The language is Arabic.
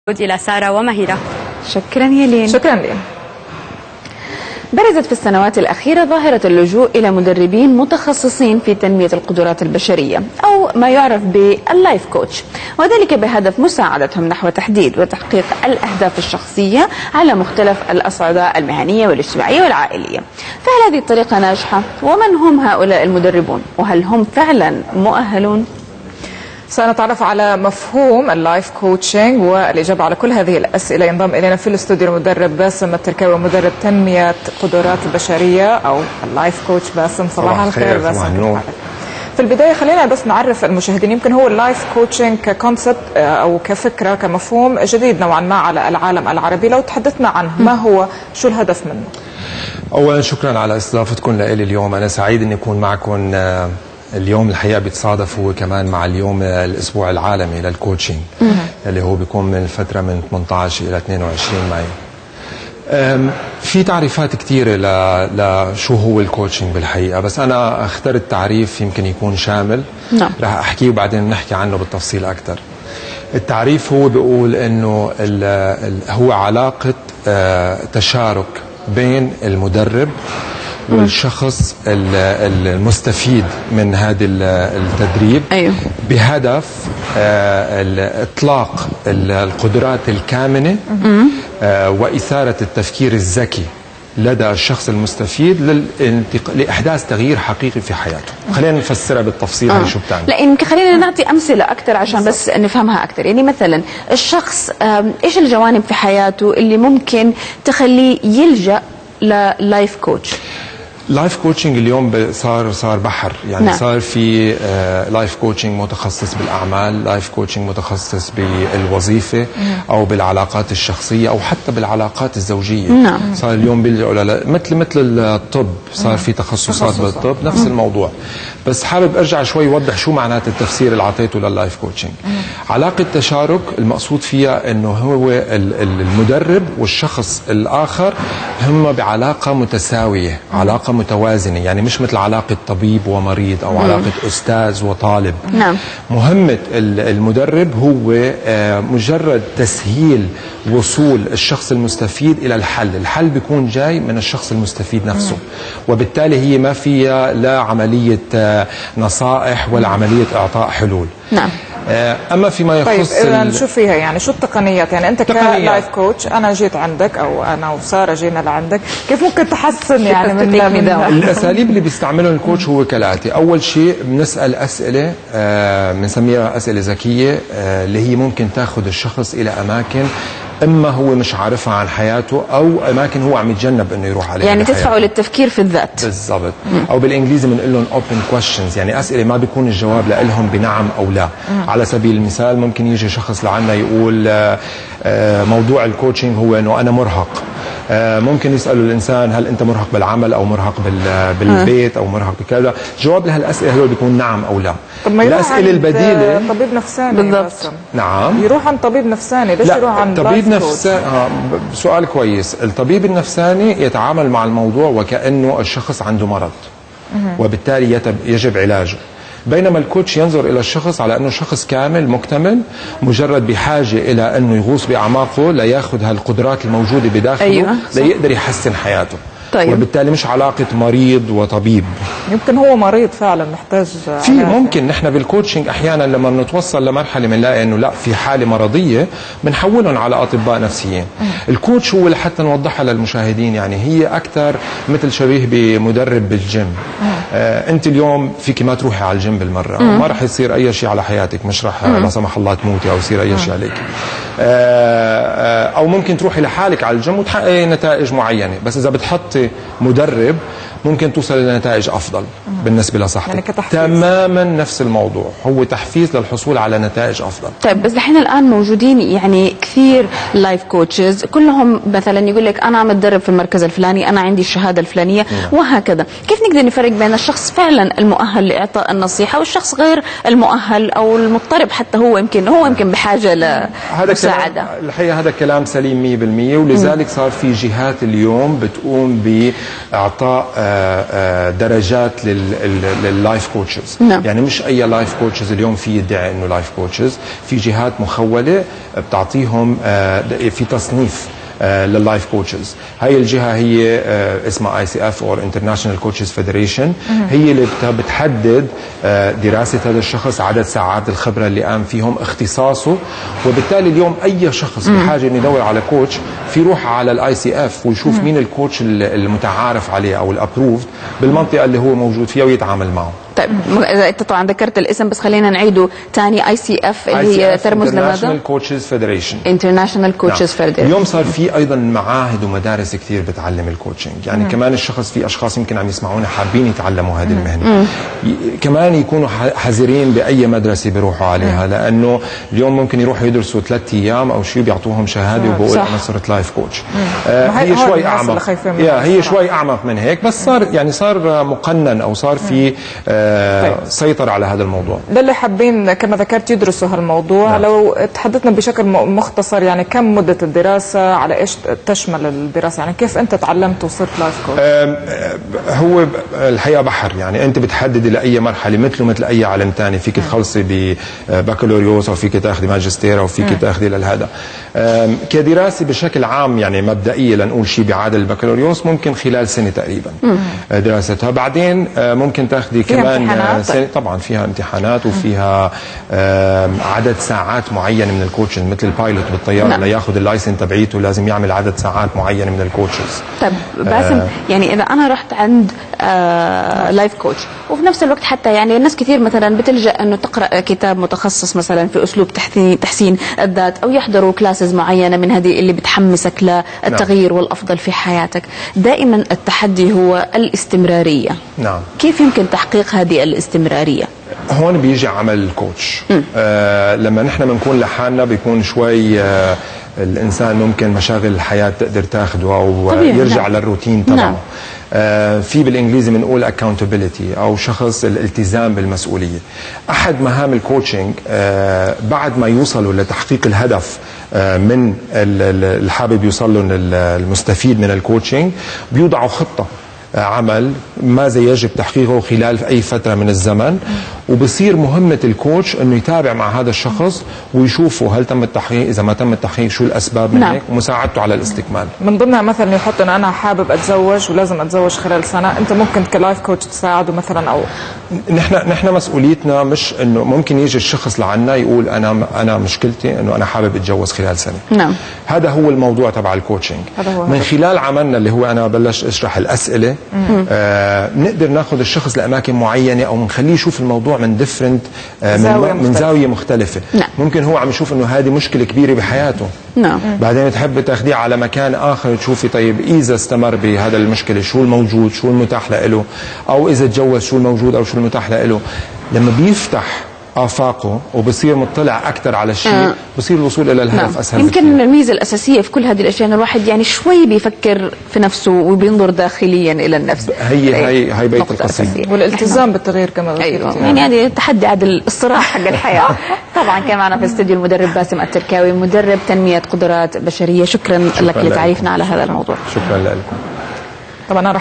إلى سارة ومهيرة. شكرا يا لين. شكرا لين. برزت في السنوات الأخيرة ظاهرة اللجوء إلى مدربين متخصصين في تنمية القدرات البشرية أو ما يعرف باللايف كوتش، وذلك بهدف مساعدتهم نحو تحديد وتحقيق الأهداف الشخصية على مختلف الأصعدة المهنية والاجتماعية والعائلية. فهل هذه الطريقة ناجحة؟ ومن هم هؤلاء المدربون؟ وهل هم فعلا مؤهلون؟ سنتعرف على مفهوم اللايف كوتشنج والإجابة على كل هذه الأسئلة. ينضم إلينا في الاستوديو المدرب باسم التركاوي، مدرب تنمية قدرات البشرية أو اللايف كوتش. باسم صباح الخير. باسم، في البداية خلينا بس نعرف المشاهدين، يمكن هو اللايف كوتشنج ككونسبت أو كفكرة كمفهوم جديد نوعا ما على العالم العربي، لو تحدثنا عنه ما هو، شو الهدف منه؟ أولا شكرا على استضافتكم لي اليوم، أنا سعيد أن يكون معكم اليوم. الحقيقة بيتصادف هو كمان مع اليوم الأسبوع العالمي للكوتشنج اللي هو بيكون من الفترة من 18 إلى 22 مايو. في تعريفات كثيرة لشو هو الكوتشنج بالحقيقة، بس أنا اخترت تعريف يمكن يكون شامل. رح أحكيه وبعدين نحكي عنه بالتفصيل أكثر. التعريف هو بيقول إنه هو علاقة تشارك بين المدرب والشخص المستفيد من هذا التدريب. أيوه. بهدف إطلاق القدرات الكامنة وإثارة التفكير الذكي لدى الشخص المستفيد لإحداث تغيير حقيقي في حياته. خلينا نفسرها بالتفصيل. هي شو بتعني؟ لا يمكن خلينا نعطي أمثلة أكثر عشان بس نفهمها أكثر. يعني مثلا الشخص إيش الجوانب في حياته اللي ممكن تخليه يلجأ للايف كوتش؟ لايف كوتشنج اليوم صار بحر، يعني نعم. صار في لايف كوتشنج متخصص بالاعمال، لايف كوتشنج متخصص بالوظيفه او بالعلاقات الشخصيه او حتى بالعلاقات الزوجيه. نعم. صار اليوم بيلجأوا مثل الطب، صار في تخصصات بالطب نفس الموضوع. بس حابب ارجع شوي اوضح شو معنات التفسير اللي اعطيته لللايف كوتشنج. علاقه تشارك المقصود فيها انه هو المدرب والشخص الاخر هم بعلاقه متساويه، علاقه متوازنة، يعني مش مثل علاقة طبيب ومريض أو علاقة أستاذ وطالب. نعم. مهمة المدرب هو مجرد تسهيل وصول الشخص المستفيد إلى الحل. الحل بيكون جاي من الشخص المستفيد نفسه، وبالتالي هي ما فيها لا عملية نصائح ولا عملية إعطاء حلول. نعم. أما فيما يخص طيب إذا شو فيها، يعني شو التقنيات؟ يعني أنت كلايف كوتش، أنا جيت عندك أو أنا وسارة جينا لعندك، كيف ممكن تحسن يعني من الأساليب اللي بيستعملهم الكوتش هو كالآتي. أول شيء بنسأل أسئلة بنسميها أسئلة ذكية اللي هي ممكن تاخذ الشخص إلى أماكن إما هو مش عارفها عن حياته أو أماكن هو عم يتجنب إنه يروح عليها، يعني تدفعه للتفكير في الذات. بالضبط. أو بالإنجليزي بنقول لهم open questions، يعني أسئلة ما بيكون الجواب لهم بنعم أو لا. على سبيل المثال ممكن يجي شخص لعنا يقول موضوع الكوتشنج هو إنه أنا مرهق. ممكن يسألوا الإنسان هل أنت مرهق بالعمل أو مرهق بالبيت أو مرهق بكذا. جواب لهالأسئلة هدول بيكون نعم أو لا. طب ما الأسئلة البديلة طبيب نفساني بالضبط. نعم، يروح عند طبيب نفساني، ليش يروح عند طبيب نفساني؟ سؤال كويس. الطبيب النفساني يتعامل مع الموضوع وكأنه الشخص عنده مرض وبالتالي يجب علاجه، بينما الكوتش ينظر إلى الشخص على أنه شخص كامل مكتمل مجرد بحاجة إلى أنه يغوص بأعماقه ليأخذ هالقدرات الموجودة بداخله. أيوة. ليقدر يحسن حياته. طيب. وبالتالي مش علاقة مريض وطبيب. يمكن هو مريض فعلا محتاج في ممكن نحن بالكوتشنج أحيانا لما بنتوصل لمرحلة بنلاقي أنه لا في حالة مرضية بنحولهم على أطباء نفسيين. الكوتش هو لحتى نوضحها للمشاهدين، يعني هي أكثر مثل شبيه بمدرب بالجيم. أنت اليوم فيك ما تروحي على الجيم بالمرة، ما رح يصير أي شيء على حياتك، مش رح لا سمح الله تموتي أو يصير أي شيء عليك. أو ممكن تروحي لحالك على الجيم وتحققي نتائج معينة، بس إذا بتحطي مدرب ممكن توصل لنتائج أفضل بالنسبة لصحتك. يعني تماما نفس الموضوع، هو تحفيز للحصول على نتائج أفضل. طيب بس الحين الآن موجودين يعني كثير لايف كوتشز، كلهم مثلا يقول لك أنا عم أتدرب في المركز الفلاني، أنا عندي الشهادة الفلانية وهكذا. كيف نقدر نفرق بين الشخص فعلا المؤهل لإعطاء النصيحة والشخص غير المؤهل أو المضطرب، حتى هو يمكن بحاجة لمساعدة؟ الحقيقة هذا كلام سليم 100%، ولذلك صار في جهات اليوم بتقوم باعطاء درجات لللايف كوتشز. نعم. يعني مش اي لايف كوتشز اليوم في يدعي انه لايف كوتشز، في جهات مخوله بتعطيهم في تصنيف لللايف كوتشز. هاي الجهه هي اسمها ICF او انترناشونال كوتشز فيدريشن، هي اللي بتحدد دراسه هذا الشخص، عدد ساعات الخبره اللي قام فيهم، اختصاصه. وبالتالي اليوم اي شخص بحاجه انه يدور على كوتش في يروح على ICF ويشوف مين الكوتش المتعارف عليه او الابروفد بالمنطقه اللي هو موجود فيها ويتعامل معه. طيب انت طبعا ذكرت الاسم بس خلينا نعيده ثاني. ICF اللي هي ترمز لماذا؟ International Coaches Federation. International Coaches Federation. اليوم صار في ايضا معاهد ومدارس كثير بتعلم الكوتشنج، يعني كمان الشخص، في اشخاص يمكن عم يسمعونا حابين يتعلموا هذه المهنه، كمان يكونوا حذرين باي مدرسه بيروحوا عليها، لانه اليوم ممكن يروحوا يدرسوا 3 ايام او شيء بيعطوهم شهاده وبقول انا صرت لايف كوتش. هي شوي اعمق، هي شوي اعمق من هيك، بس صار مقنن او صار في سيطر على هذا الموضوع. للي حابين كما ذكرت يدرسوا هالموضوع، لو تحدثنا بشكل مختصر يعني كم مدة الدراسة، على ايش تشمل الدراسة، يعني كيف انت تعلمت وصرت لايف كوتش؟ هو الحقيقة بحر، يعني انت بتحددي لأي مرحلة مثل أي علم ثاني، فيك تخلصي ببكالوريوس او فيك تاخذي ماجستير او فيك تاخذي لهذا. كدراسة بشكل عام يعني مبدئية لنقول شيء بيعادل البكالوريوس ممكن خلال سنة تقريبا دراستها، بعدين ممكن تاخذي كمان طبعا فيها امتحانات وفيها عدد ساعات معينه من الكوتشز، مثل البايلوت بالطياره لياخذ اللايسنس تبعيته لازم يعمل عدد ساعات معينه من الكوتشز. طيب باسم، يعني اذا انا رحت عند لايف كوتش وفي نفس الوقت حتى يعني الناس كثير مثلا بتلجا انه تقرا كتاب متخصص مثلا في اسلوب تحسين الذات، او يحضروا كلاسز معينه من هذه اللي بتحمسك للتغيير والافضل في حياتك. دائما التحدي هو الاستمراريه. نعم. كيف يمكن تحقيق هذه الاستمراريه؟ هون بيجي عمل الكوتش. لما نحن بنكون لحالنا بيكون شوي الانسان ممكن مشاغل الحياه تقدر تاخده او يرجع للروتين تبعه. في بالانجليزي بنقول accountability او شخص الالتزام بالمسؤوليه. احد مهام الكوتشنج بعد ما يوصلوا لتحقيق الهدف من الحابب يوصل له المستفيد من الكوتشنج، بيوضعوا خطه عمل ماذا يجب تحقيقه خلال أي فترة من الزمن، وبصير مهمة الكوتش أنه يتابع مع هذا الشخص ويشوفه هل تم التحقيق، إذا ما تم التحقيق شو الأسباب من هيك، ومساعدته على الاستكمال. من ضمنها مثلا يحط أنه أنا حابب أتزوج ولازم أتزوج خلال سنة، أنت ممكن كلايف كوتش تساعده مثلا؟ أو نحن مسؤوليتنا مش أنه ممكن يجي الشخص لعنا يقول أنا مشكلتي أنه أنا حابب أتجوز خلال سنة. نعم. هذا هو الموضوع تبع الكوتشنج. من خلال عملنا اللي هو أنا بلش أشرح الأسئلة، نقدر ناخذ الشخص لأماكن معينة أو نخليه يشوف الموضوع من ديفرنت، من زاوية مختلفة. نعم. ممكن هو عم يشوف انه هذه مشكلة كبيرة بحياته. نعم. بعدين تحب تاخذيه على مكان آخر تشوفي طيب إذا استمر بهذا المشكلة شو الموجود، شو المتاح له، أو إذا تجوز شو الموجود أو شو المتاح له. لما بيفتح آفاقه وبصير مطلع أكثر على الشيء، بصير الوصول إلى الهدف أسهل. يمكن الميزة الأساسية في كل هذه الأشياء أن الواحد يعني شوي بيفكر في نفسه وبينظر داخليا إلى النفس. هي بيت القصيدة. والالتزام بالتغيير كما ذكرت. أيوة. يعني هذه تحدي عدل الصراع حق الحياة. طبعا كان معنا في الاستوديو المدرب باسم التركاوي، مدرب تنمية قدرات بشرية. شكرا لك لتعريفنا على هذا الموضوع. شكرا لكم. طبعا